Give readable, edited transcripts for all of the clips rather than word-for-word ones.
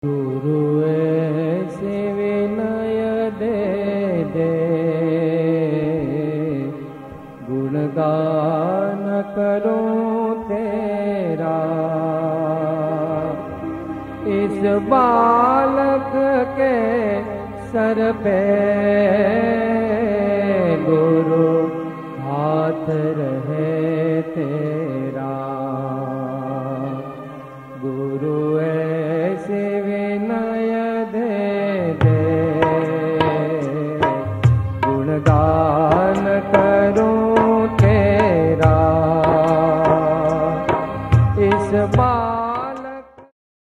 गुरु ऐसे विनय दे दे, गुणगान करूं तेरा। इस बालक के सर पे गुरु हाथ रहे तेरा। गुरु ऐसे विनय दे दे, गुणगान करूं तेरा। इस बालक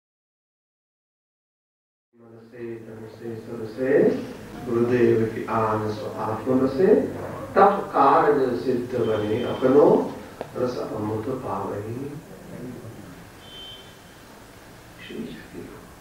मन से, धन से, सुर से, गुरुदेव की आन सो आत्मन से, तप कार्य सिद्ध बने अपनो रस अमृत पावही। श्री शक्ति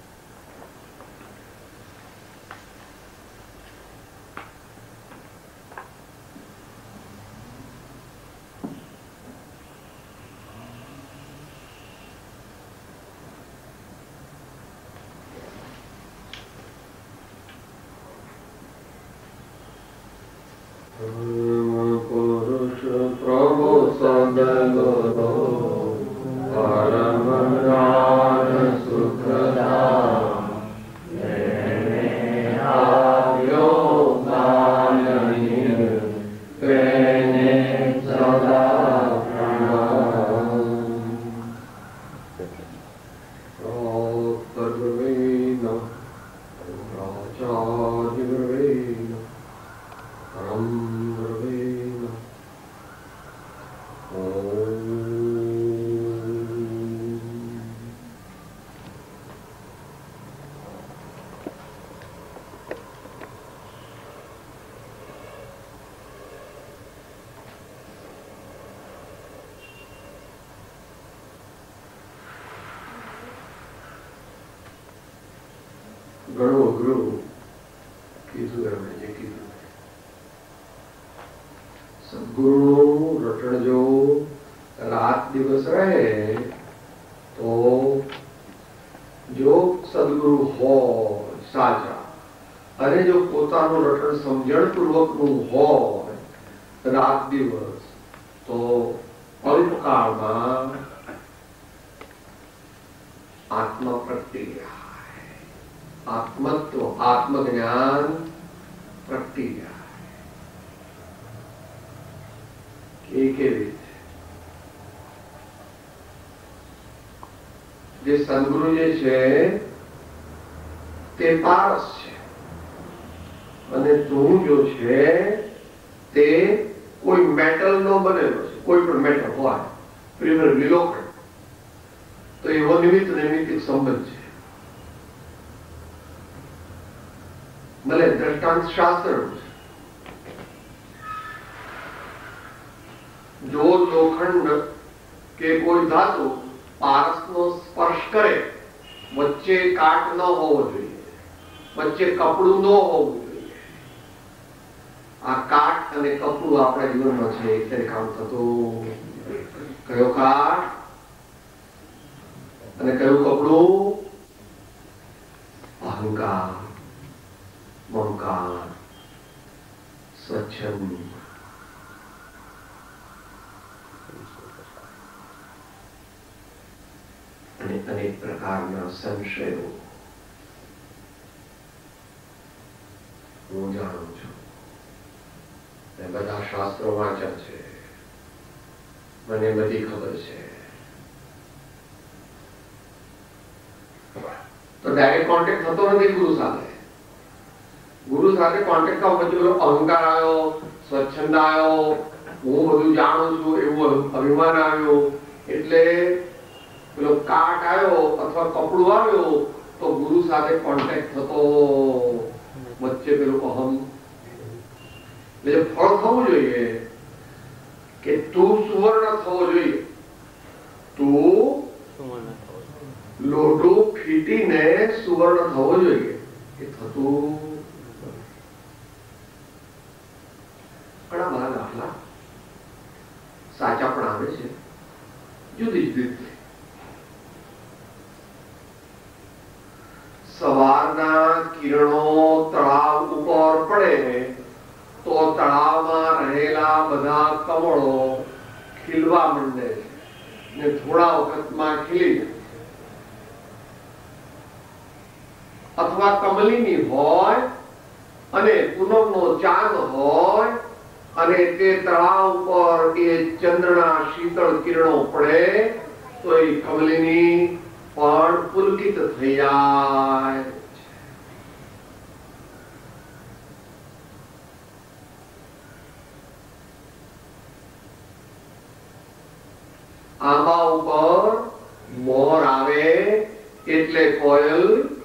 पुरुष प्रभु सदगुरु परम ज्ञान सुखदाम, तेने आव्यो ज्ञानहीन, तेने सदा प्रणाम। सर्वेण आचार्येण परम गुरुवेण ओम। गणो गुरु कीधु रमणे कीधु सदगुरु रटण जो रात दिवस रहे तो जो सदगुरु हो साचा अरे जो पोतानो रटण समझण पूर्वक नु हो रात दिवस तो अल्पकाल में आत्मा प्रगटी है। आत्मत्व आत्मज्ञान प्रगटी है। કેવી રીતે જે સદગુરુ જે છે તે પારસ છે અને તું જો છે તે કોઈ મેટલ નો બનેલો છે। કોઈ પણ મેટલ હોય પ્રિમરલી લોખંડ તો એવો નિમિત્ત નૈમિત્તિક સંબંધ છે। ભલે દ્રષ્ટાંત શાસ્ત્રનું છે। जो लोखंड के कोई धातु पारस नो स्पर्श करे वच्चे काट न होवो जोईए, वच्चे कपड़ू न होवो जोईए। आ काट अने कपड़ू आपણા જીવનમાં છે એટલે કામ થતું। કયો કાટ અને કયું કપડું? અહંકાર, મમકાર, સ્વચ્છંદ, अनेक प्रकारना संशयों हूँ जाणु छूं। मैं बधा शास्त्रों वांच्या छे, मने बधी खबर छे। तो डायरेक्ट कॉन्टेक्ट थतो नथी गुरु साथे। गुरु साथे कॉन्टेक्ट का पछी पेलो अहंकार आयो, स्वच्छंद आयो, हूँ बधुं जाणु छुं एवुं अभिमान आव्यो એટલે પેલો કાટ આવ્યો અથવા કપડું આવ્યો તો ગુરુ સાથે કોન્ટેક્ટ થતો વચ્ચે પેલું અહમ એટલે ફળ થવું જોઈએ કે તું સુવર્ણ થવો જોઈએ। તું લોઢું ફીટીને સુવર્ણ થવો જોઈએ એ થતું ઘણા બધા દાખલા સાચા પણ આવે છે જુદી જુદી સવારના કિરણો તળાવ ઉપર પડે તો તળાવમાં રહેલા બધા કમળો ખીલવા માંડે છે ને થોડા વખતમાં ખીલી જાય. અથવા કમલીની હોય અને પૂનમનો ચાંદ હોય અને તે તળાવ ઉપર એ ચંદ્રના શીતળ કિરણો પડે તો એ કમલીની પણ પુલકિત થઈ જાય. આંબા ઉપર મોર આવે એટલે કોયલ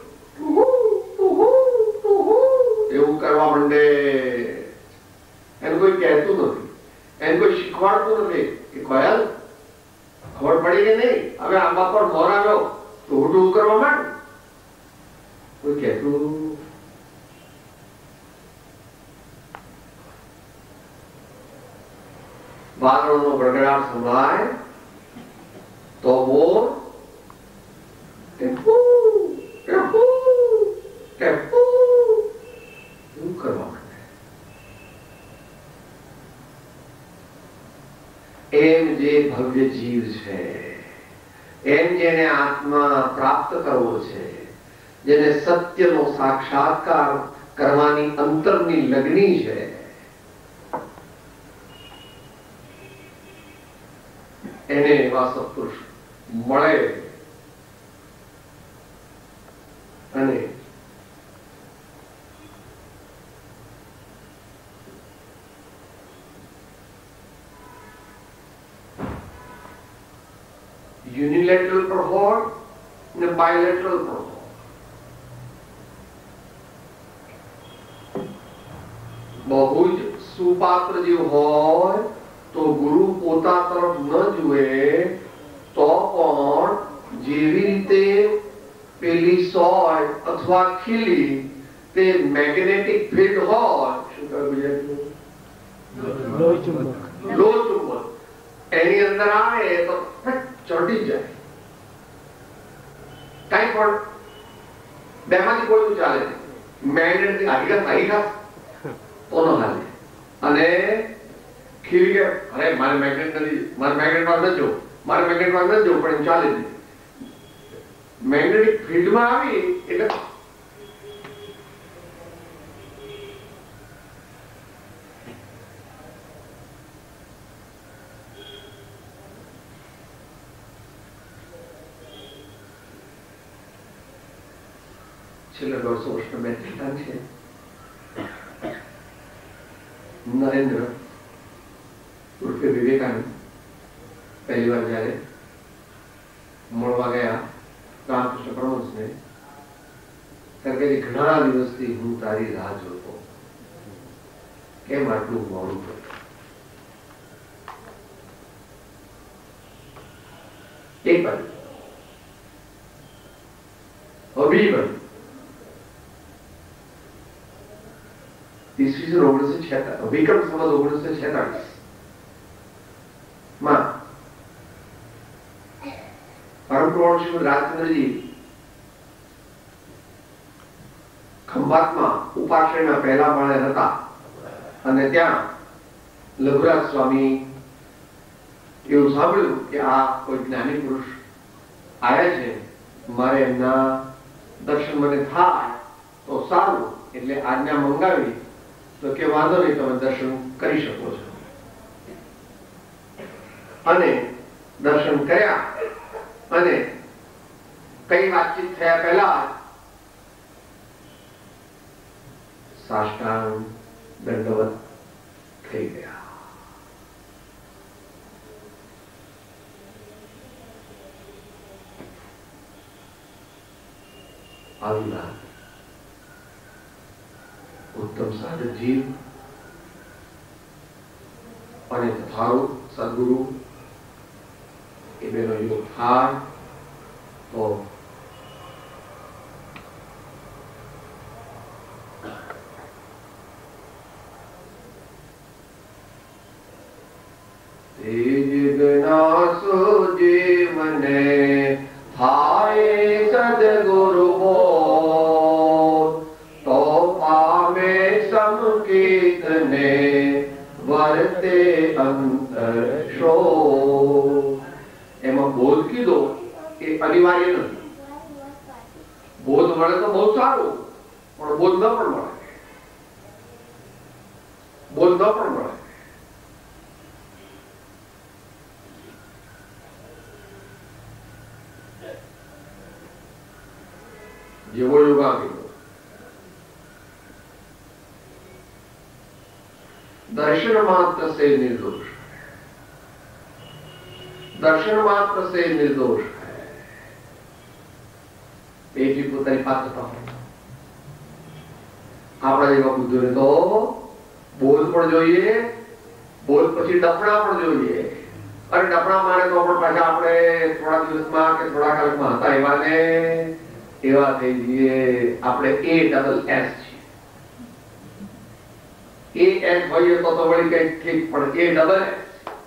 એવું કરવા માંડે. એને કોઈ કહેતું નથી, એને કોઈ શીખવાડતું નથી કે કોયલ ખબર પડી કે નહીં, હવે આંબા પર મોર આવ્યો તો હું કરવા માંડ. કોઈ કહેતું વાદળનો ગડગડાટ સંભળાય તો મોર એવું કરવા માંડે. એમ જે ભવ્ય જીવ છે, એમ જેને આત્મા પ્રાપ્ત કરવો છે, જેને સત્યનો સાક્ષાત્કાર કરવાની અંતરની લગ્ની છે, એને એવા સત્પુરુષ મળે અને યુનિલેટરલ પર હોય ને બાયલેટરલ પર હોય. બહુ જ સુપાત્ર જે હોય તો ગુરુ પોતા તરફ ન જુએ તો પણ જેવી રીતે પેલી સોય અથવા ખીલી તે મેગ્નેટિક ફિલ્ડ હોય, શું કહ્યું ગુજરાતીમાં? લોહચુંબક. એની અંદર આવે તો ચડી જાય. કઈ પણ બેમાંથી કોઈ ચાલે નહીં. મેગ્નેટ હકીકત તો ન હાલે. અને ખીલી કે અરે મારે મેગ્નેટ નથી, મારે મેગ્નેટ માં ન જવું, મારે મેગ્નેટ માં ન જવું, પણ એમ ચાલે નહીં. મેગ્નેટિક ફિલ્ડમાં આવી એટલે છેલ્લા 150 વર્ષના બે સિદ્ધાંત છે. નરેન્દ્ર ઉર્ફે વિવેકાનંદ પહેલી વાર જયારે મળવા ગયા રામકૃષ્ણ પરમહંસને, ત્યારે કે ઘણા દિવસથી હું તારી રાહ જોતો, કેમ આટલું મોડું થયું? એક બાજુ બીજી બાજુ ઈસવીસન 1946 વિક્રમ સંવત 1946 માં પરમ પ્રૌઢ શ્રીમદ રાજચંદ્રજી ખંભાતમાં ઉપાશ્રયના પહેલા માળે હતા અને ત્યાં લઘુરાજ સ્વામી એવું સાંભળ્યું કે આ કોઈ જ્ઞાની પુરુષ આવ્યા છે, મારે એમના દર્શન મને થાય તો સારું, એટલે આજ્ઞા મંગાવી તો કે વાંધો નહીં, તમે દર્શન કરી શકો છો. અને દર્શન કર્યા અને કઈ વાતચીત થયા પહેલા સાષ્ટાંગ દંડવત થઈ ગયા. આવીલા ઉત્તમ સાધક જીવ અને તથારૂપ સદગુરુ એ બેનો યોગ થાય તો તેજ ગણાસો જીવને થાય સદગુરુ મળે તો બહુ સારું, પણ બોધ ન પણ મળે, બોધ ન પણ મળે. જેવો યોગાગ્નિ दर्शन मात्र से निर्दोष, दर्शन मात्र से निर्दोष है. बेटी પોતાની પાત્રતા હોય. આપણા જેવા બુદ્ધોને તો બોધ પણ જોઈએ, બોધ પછી ડફણા પણ જોઈએ. અને ડફણા મારે તો પણ પાછા આપણે થોડા દિવસમાં કે થોડા કાલમાં હતા એવા ને એવા થઈ જઈએ. આપણે એ ડબલ એસ છીએ. એ એસ હોઈએ તો વળી કઈ ઠીક, પણ એ ડબલ એસ.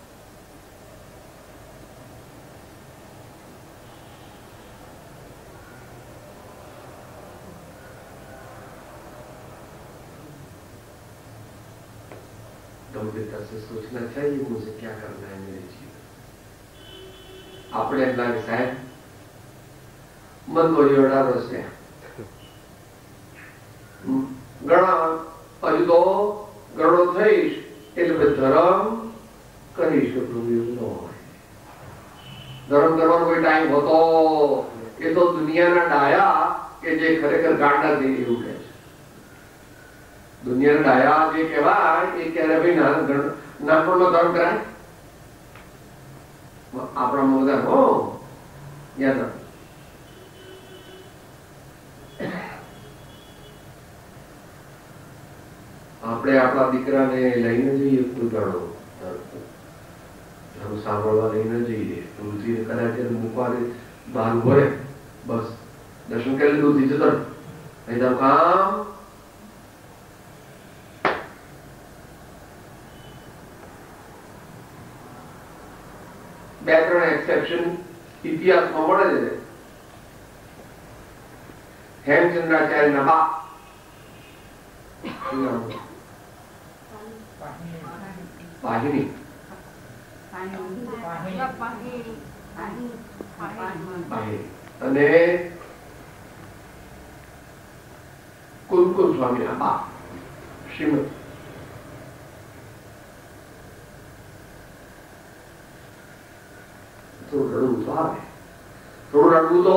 गंभीरता से सोचना चाहिए मुझे क्या करना है मेरे जीवन. આપણે એમ લાગે સાહેબ મન તો જોડાડો છે ઘણા, હજુ તો ગરડો થઈશ એટલે ધર્મ કરી શકું એવું ન હોય. ધર્મ કરવાનો કોઈ ટાઈમ હોતો એ તો દુનિયાના ડાયા કે જે ખરેખર ગાંડા થઈ એવું કહે છે. દુનિયાના ડાયા જે કહેવાય એ ક્યારે ભાઈ નાનપણનો ધર્મ કરાય. આપણામાં બધા હો યાદ રાખ. આપણે આપણા દીકરાને લઈને જઈએ કોઈ ગાડો ધર્મ સાંભળવા લઈને જઈએ, તુલસી કદાચ મૂકવા બહાર ઉભો રહે, બસ દર્શન કરી દૂરથી જતો નહીં તારું કામ. બે ત્રણ એક્સેપ્શન ઇતિહાસમાં મળે છે. હેમચંદ્રાચાર્યના બાપ પાહિની, અને કુલકુલ સ્વામીના બાપ શ્રીમતી. થોડું રડવું તો આવે, થોડું રડવું તો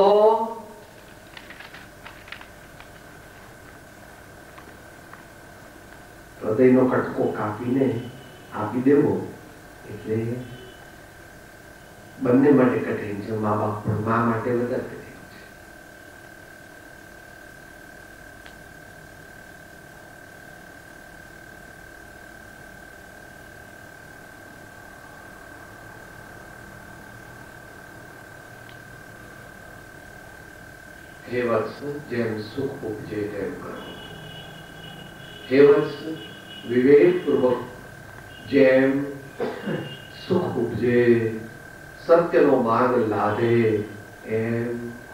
હૃદયનો કટકો કાપીને આપી દેવો એટલે બંને માટે કઠિન છે. મા બાપ પણ મા માટે વધારે કઠિન છે. હે વત્સ જેમ સુખ ઉપજે તેમ કરો. હે વત્સ વિવેક પૂર્વક જેમ સુખ ઉપજે, સત્યનો માર્ગ લાદે એમ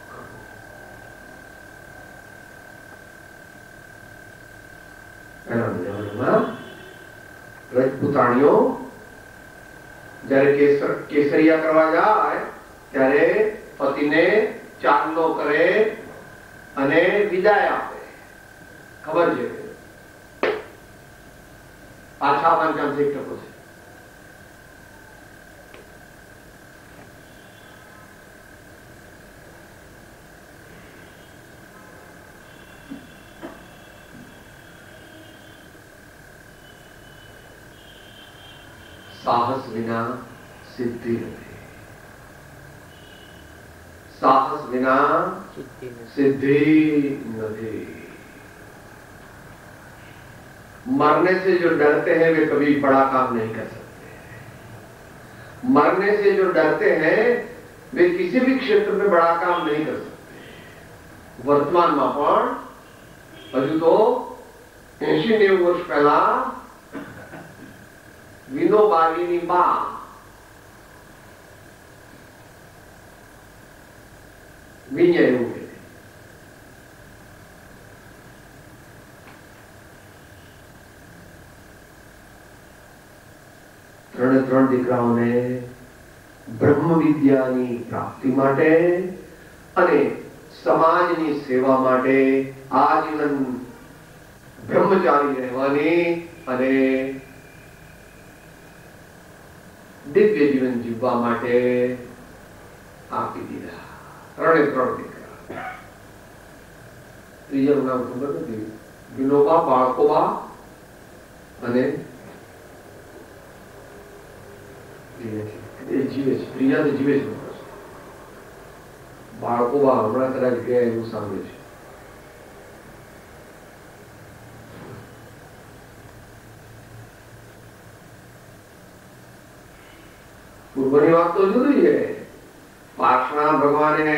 કરો. રજપૂતાણીઓ જયારે કેસરિયા કરવા જાય ત્યારે પતિને ચાંદલો કરે અને વિદાય આપે. ખબર છે પાછા પાંચાંશ 1% છે. સાહસ વિના સિદ્ધિ નથી. साहस बिना सिद्धि नहीं. मरने से जो डरते हैं वे कभी बड़ा काम नहीं कर सकते. मरने से जो डरते हैं वे किसी भी क्षेत्र में बड़ा काम नहीं कर सकते. वर्तमान में पण हजू तो 80-90 वर्ष पहला विनोबाजीनी बा વિજય એવું કે ત્રણ દીકરાઓને બ્રહ્મ વિદ્યાની પ્રાપ્તિ માટે અને સમાજની સેવા માટે આજીવન બ્રહ્મચારી રહેવાની અને દિવ્ય જીવન જીવવા માટે આપી દીધા. 3 દીકરા. ત્રીજાનું નામ ખબર નથી. વિનોબા, બાળકોબા અને જીવે છે. ત્રીજા તો જીવે છે. બાળકોબા હમણાં કદાચ ગયા એવું સાંભળ્યું છે. પૂર્વની વાત તો જુદી છે. પાર્શ્વના ભગવાને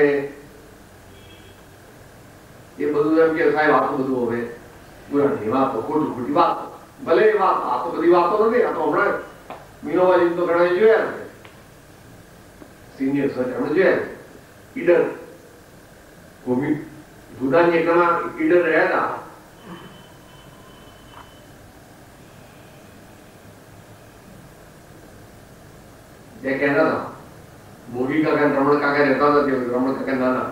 એ બધું એમ કે સાહેબ આ તો બધું હવે પુરાણી વાતો, ખોટી વાતો. ભલે એ વાત, આ તો બધી વાતો નથી. આ તો હમણાં મીનોબાજી તો ઘણા જોયા છે. સિનિયર સર એમણે જોયા ઈડર ભૂમિ જુદાની એકલામાં ઈડર રહ્યા હતા. એ કહેતા હતા મોગી કાકા રમણ કાકા રહેતા નથી. રમણ કાકા નાના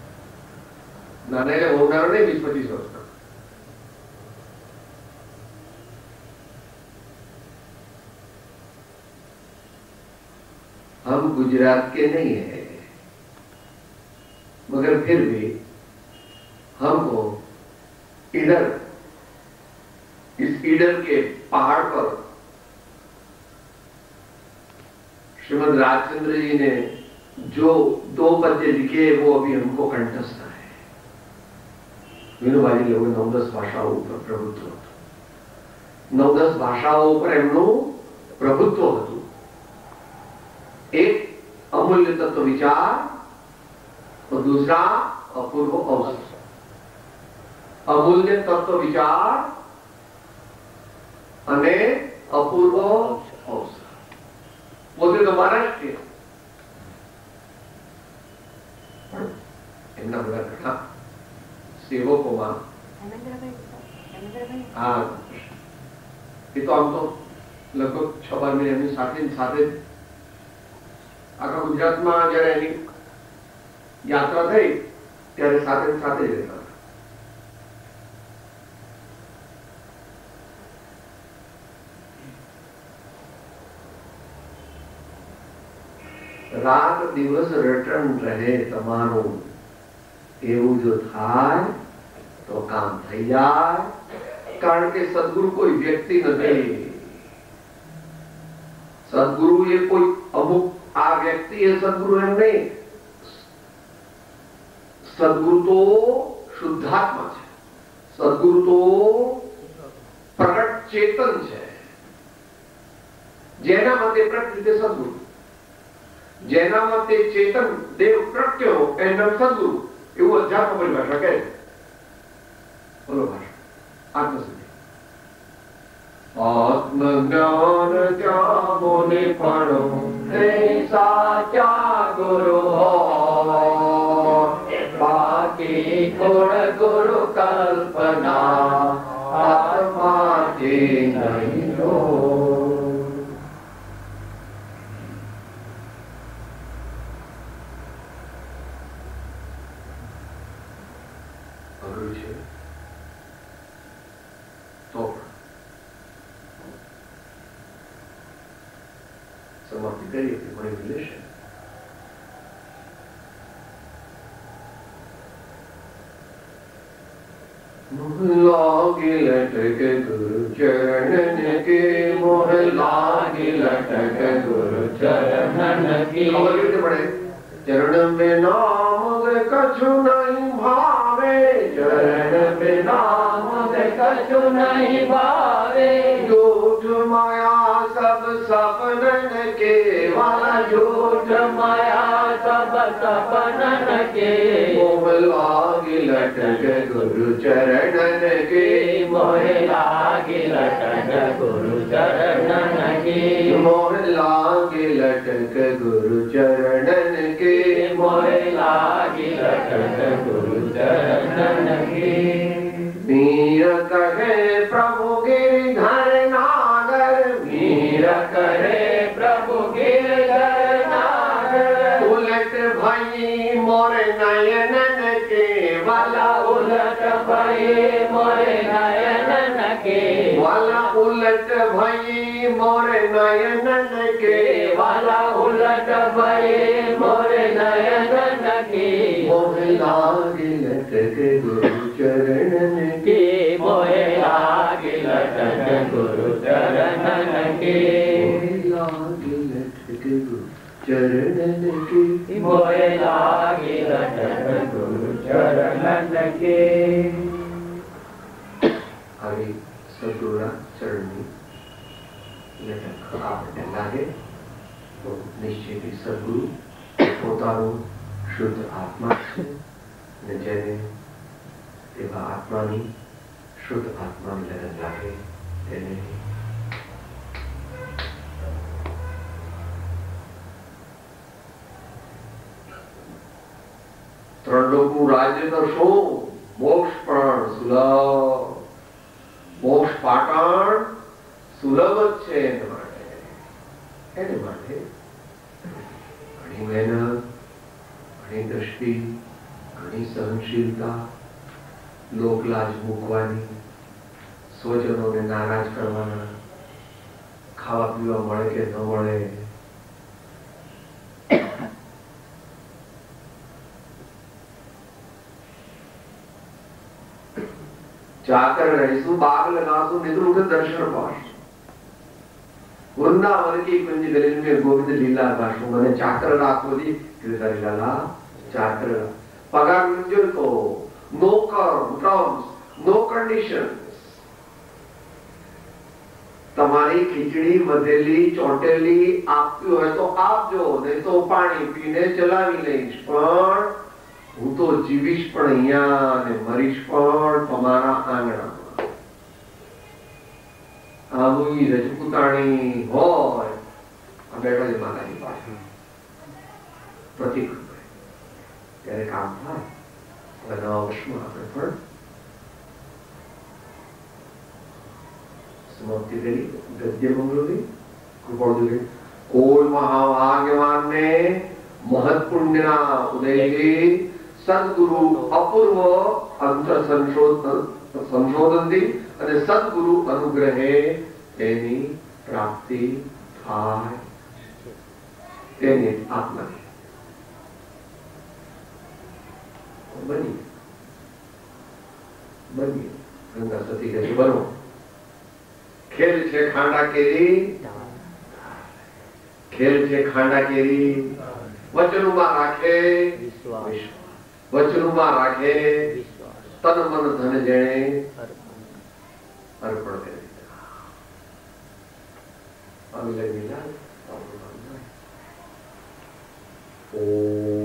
એટલે બહુ નાના નહીં, 20-25 વર્ષના. हम गुजरात के नहीं है, मगर फिर भी हमको इधर इस ईडर के पहाड़ पर श्रीमद राजचंद्र जी ने जो 2 पद्य लिखे वो अभी हमको कंठस्थ है. વિનોબાજી લોકો 9-10 ભાષાઓ ઉપર પ્રભુત્વ હતું. 9-10 ભાષાઓ ઉપર એમનું પ્રભુત્વ હતું. एक अमूल्य तत्व विचार और दूसरा अपूर्व अवसर. अमूल्य तत्व विचार અને અપૂર્વ અવસર. પોતે તો મહારાષ્ટ્રીય પણ એમના બધા ઘણા સેવકોમાં હા એ તો આમ તો લગભગ 6-12 મહિના એમની સાથે આખા ગુજરાતમાં જયારે એની યાત્રા થઈ ત્યારે સાથે જ રહેતા. રાત દિવસ રટણ રહે તમારું, એવું જો થાય તો કામ થઈ જાય. કારણ કે સદગુરુ કોઈ વ્યક્તિ નથી. સદગુરુ એ કોઈ અમુક આ વ્યક્તિ એ સદગુરુ એમ નહીં. સદગુરુ તો શુદ્ધાત્મા છે. સદગુરુ તો પ્રગટ ચેતન છે. જેના મતે પ્રકૃતિ સદગુરુ, જેના મતે ચેતન દેવ પ્રત્યો એનું સદગુરુ, એવું અધ્યાત્મ પરિભાષા કહે. બોલો ભાષા આત્મસિદ્ધિ. આત્મજ્ઞાન જામો નિપણો તે સાચા ગુરુ હોય. બાકી ગુણ ગુરુ કલ્પના આત્માથી નહીં લો. અઘરું છે તો સમાપ્તિ કરીએ કે મને લેશે. मोह लागी लटक गुरु चरणन के, मोह लागी लटक गुरु चरणन की. चरण में नाम कछु नहीं भावे, चरण में नाम कछु नहीं भावे. झूठ माया सब सपनन के, वाला झूठ माया सब सपनन के. मोह लागी लटक गुरु चरणन के, मोह लागी लटक गुरु चरणन के. मोह लागी लटक गुरु चरणन के, मोह लागी लटक गुरु चरणन के. मीर कहे प्रभु गिरधर नागर, मीर कहे प्रभु गिरधर नागर. उलट भई मोर नयनन के, उलट भई मोरे नयन के, वाला उलट भई मोरे नयन के, वाला उलट भई मोरे नयन के, मोहे लागे लटक गुरु चरणन के, मोहे लागे लटक गुरु चरणन के, लागे लटक गुरु चरणन के, मोहे लागे लटक गुरु चरणन के। હવે સદગુરુના ચરણની લટક આપણને લાગે તો નિશ્ચિત સદગુરુ પોતાનું શુદ્ધ આત્મા છે અને જેને તેવા આત્માની શુદ્ધ આત્માની લગન લાગે તેને ત્રણ લોકનું રાજ્ય તો શું મોક્ષ પણ સુલભ મોક્ષ પાટણ સુલભ જ છે એને માટે ઘણી મહેનત ઘણી દ્રષ્ટિ ઘણી સહનશીલતા લોકલાજ મૂકવાની સ્વજનોને નારાજ કરવાના ખાવા પીવા મળે કે ન મળે जाकर रहीसु बाग लगासु निद्र उठे दर्शन पास वृंदावन की कुंज गली में गोविंद लीला गाशु मैंने चाकर राखो दी गिरधारी लाला चाकर पगार मंजूर को नो टर्म्स नो कंडीशंस तुम्हारी खिचड़ी मधेली चोटेली आपकी हो तो आप जो नहीं तो पानी पीने चलावी लईश पण હું તો જીવીશ પણ અહીંયા અને મરીશ પણ તમારા આંગણામાં આવું રજપૂતાણી હોય આ બેઠો છે માતાજી પાસે પ્રતિક ત્યારે કામ થાય હવે નવા વર્ષમાં આપણે પણ સમાપ્તિ કરી ગદ્ય મંગળોની કૃપાળુ કોઈ મહાભાગ્યવાનને મહત પુણ્યના ઉદયથી સદગુરુ અપૂર્વ અંતર સંશોધનથી અને સદગુરુ અનુગ્રહે તેની પ્રાપ્તિ થાય તેને આત્મા બની ગંગા સતી કહે બનો ખેલ છે ખાંડા કેરી ખેલ છે ખાંડા કેરી વચનમાં રાખે વિશ્વાસ વચનમાં રાખે તન મન ધન જેણે અર્પણ કરી દીધા અવિલંબિના ઓમ